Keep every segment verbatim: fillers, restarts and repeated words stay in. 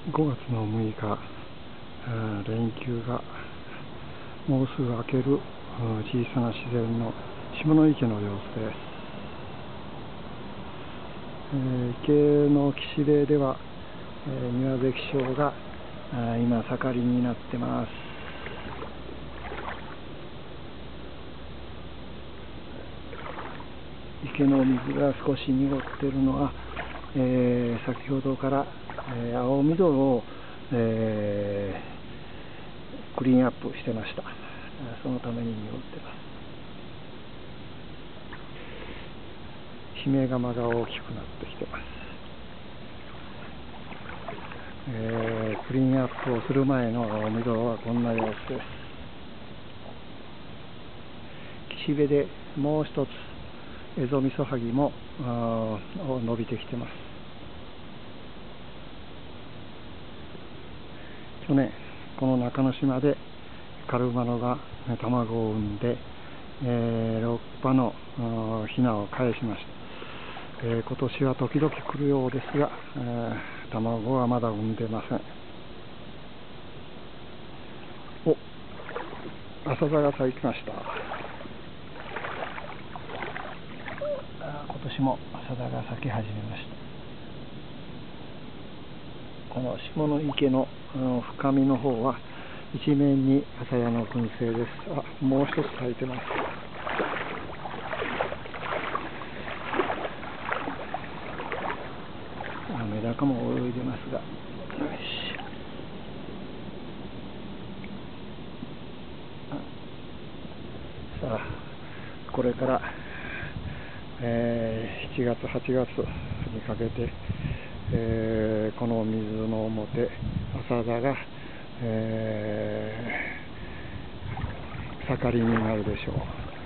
ごがつのむいか、連休がもうすぐ明ける小さな自然の下池の様子です。えー、池の岸辺では、えー、庭関小が今盛りになってます。池の水が少し濁っているのは、えー、先ほどから、えー、青緑を、えー、クリーンアップしてました。そのために濁ってます。姫釜が大きくなってきてます。えー、クリーンアップをする前の青緑はこんな様子です。岸辺でもう一つエゾミソハギも伸びてきてます。去年この中之島でカルマノが卵を産んで、えー、ろっぱのヒナを返しました。えー、今年は時々来るようですが、えー、卵はまだ産んでません。お、朝座が咲きました。今年も朝座が咲き始めました。この下池の深みの方は一面に朝屋の群生です。あ、もう一つ咲いてます。メダカも泳いでますが、よし。さあ、これから、えー、しちがつはちがつにかけて、えー、この水の表朝座が、えー、盛りになるでしょ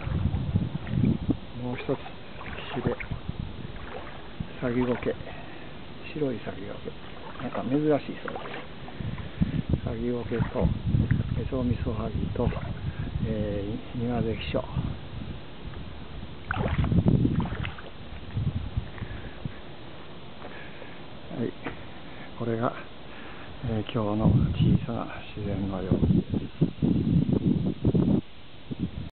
う。もう一つ岸辺サギゴケ、白いサギゴケ、なんか珍しいそうです。サギゴケとエゾミソハギと、えー、庭関所、はい、これが、えー、今日の小さな自然の様子。